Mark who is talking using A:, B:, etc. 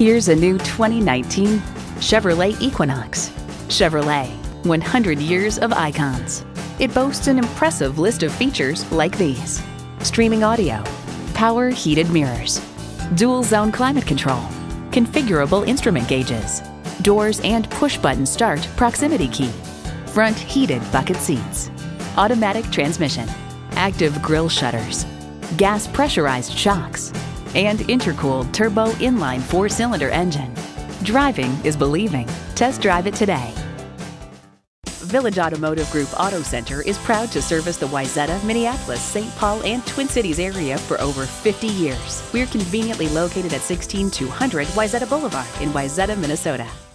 A: Here's a new 2019 Chevrolet Equinox. Chevrolet, 100 years of icons. It boasts an impressive list of features like these: streaming audio, power heated mirrors, dual zone climate control, configurable instrument gauges, doors and push-button start proximity key, front heated bucket seats, automatic transmission, active grille shutters, gas pressurized shocks, and intercooled turbo inline 4-cylinder engine. Driving is believing. Test drive it today. Village Automotive Group Auto Center is proud to service the Wayzata, Minneapolis, St. Paul, and Twin Cities area for over 50 years. We're conveniently located at 16200 Wayzata Boulevard in Wayzata, Minnesota.